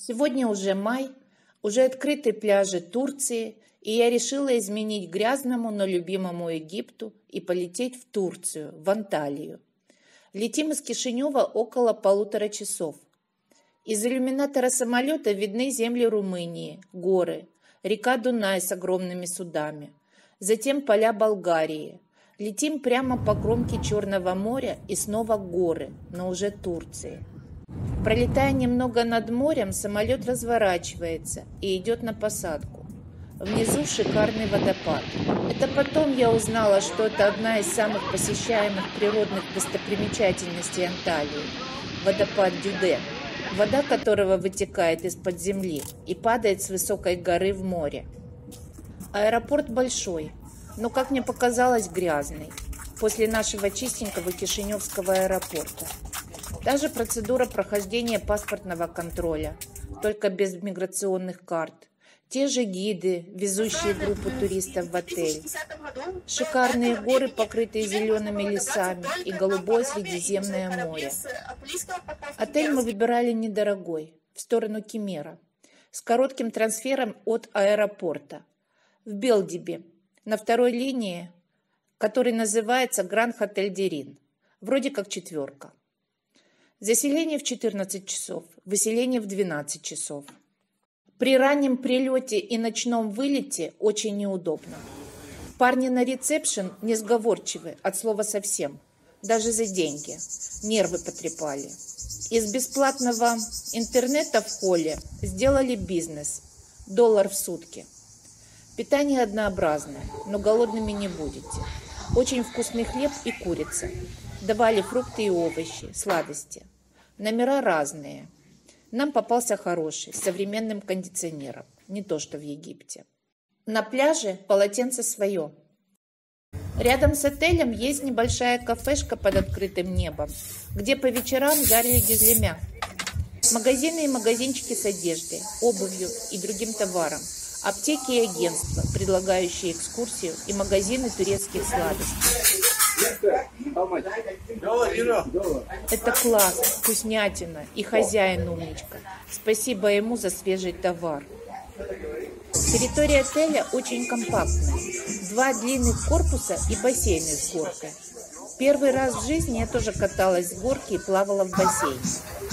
Сегодня уже май, уже открыты пляжи Турции, и я решила изменить грязному, но любимому Египту и полететь в Турцию, в Анталию. Летим из Кишинева около 1,5 часов. Из иллюминатора самолета видны земли Румынии, горы, река Дунай с огромными судами, затем поля Болгарии. Летим прямо по кромке Черного моря и снова горы, но уже Турции. Пролетая немного над морем, самолет разворачивается и идет на посадку. Внизу шикарный водопад. Это потом я узнала, что это одна из самых посещаемых природных достопримечательностей Анталии – водопад Дюде, вода которого вытекает из-под земли и падает с высокой горы в море. Аэропорт большой, но, как мне показалось, грязный, после нашего чистенького Кишиневского аэропорта. Та же процедура прохождения паспортного контроля, только без миграционных карт. Те же гиды, везущие группу туристов в отель. Шикарные горы, покрытые зелеными лесами, и голубое Средиземное море. Отель мы выбирали недорогой, в сторону Кемера, с коротким трансфером от аэропорта. В Белдибе, на второй линии, который называется Гранд Хотель Дерин. Вроде как 4. Заселение в 14 часов, выселение в 12 часов. При раннем прилете и ночном вылете очень неудобно. Парни на ресепшн несговорчивы от слова совсем, даже за деньги. Нервы потрепали. Из бесплатного интернета в холле сделали бизнес. $1 в сутки. Питание однообразное, но голодными не будете. Очень вкусный хлеб и курица. Давали фрукты и овощи, сладости. Номера разные. Нам попался хороший, с современным кондиционером. Не то, что в Египте. На пляже полотенце свое. Рядом с отелем есть небольшая кафешка под открытым небом, где по вечерам жарили гизлемя. Магазины и магазинчики с одеждой, обувью и другим товаром. Аптеки и агентства, предлагающие экскурсию, и магазины турецких сладостей. Это класс, вкуснятина и хозяин умничка. Спасибо ему за свежий товар. Территория отеля очень компактная. 2 длинных корпуса и бассейны с горкой. Первый раз в жизни я тоже каталась с горки и плавала в бассейне.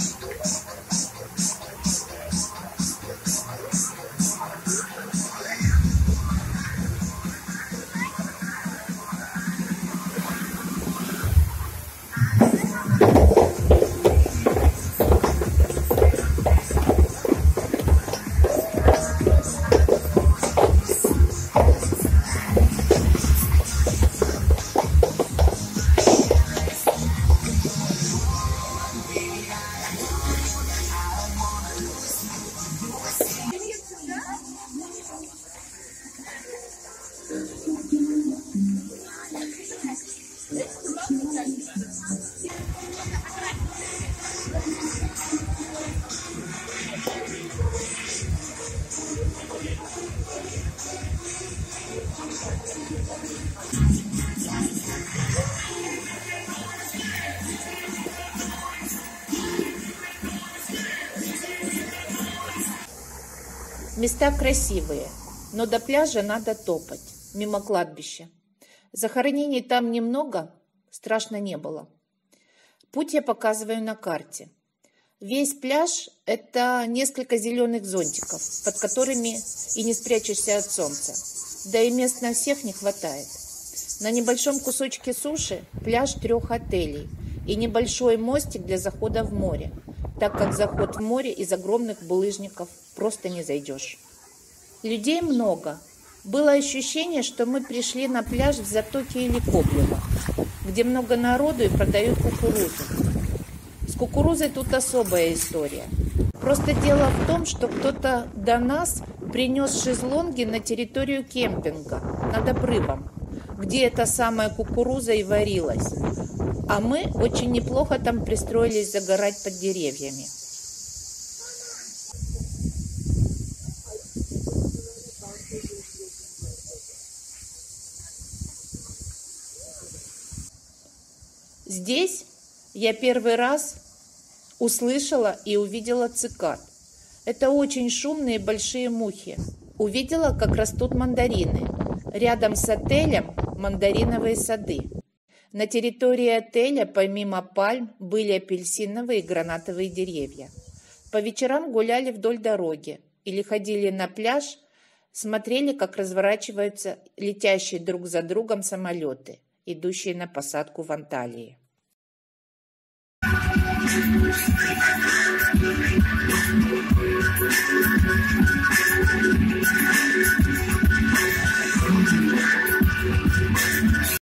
Места красивые, но до пляжа надо топать, мимо кладбища. Захоронений там немного, страшно не было. Путь я показываю на карте. Весь пляж – это несколько зеленых зонтиков, под которыми и не спрячешься от солнца. Да и мест на всех не хватает. На небольшом кусочке суши пляж 3 отелей и небольшой мостик для захода в море, так как заход в море из огромных булыжников просто не зайдешь. Людей много. Было ощущение, что мы пришли на пляж в Затоке или Коблево, где много народу и продают кукурузу. С кукурузой тут особая история. Просто дело в том, что кто-то до нас принес шезлонги на территорию кемпинга, над обрывом, где эта самая кукуруза и варилась. А мы очень неплохо там пристроились загорать под деревьями. Здесь я первый раз услышала и увидела цикад. Это очень шумные большие мухи. Увидела, как растут мандарины. Рядом с отелем мандариновые сады. На территории отеля помимо пальм были апельсиновые и гранатовые деревья. По вечерам гуляли вдоль дороги или ходили на пляж, смотрели, как разворачиваются летящие друг за другом самолеты, идущие на посадку в Анталии.